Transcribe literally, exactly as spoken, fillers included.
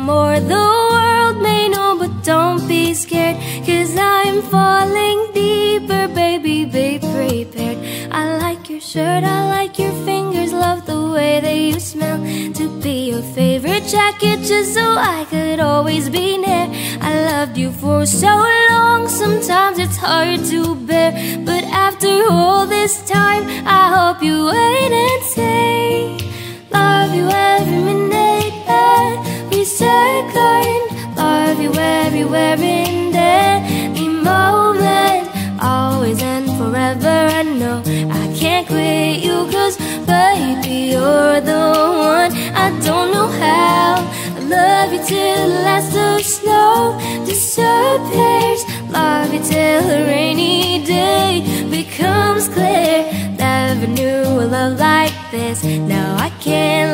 more the world may know. But don't be scared, 'cause I'm falling deeper. Baby, be prepared. I like your shirt, I like your fingers, love the way that you smell. To be your favorite jacket just so I could always be near. I loved you for so long, sometimes it's hard to bear. But after all this time, I hope you wait and say, love you every minute that we second. Love you everywhere in any moment, always and forever. I know I can't quit you, 'cause baby, you're the one. I don't know how I love you till the last of snow disappears. Love you till a rainy day becomes clear. Never knew a love like this. Now I can't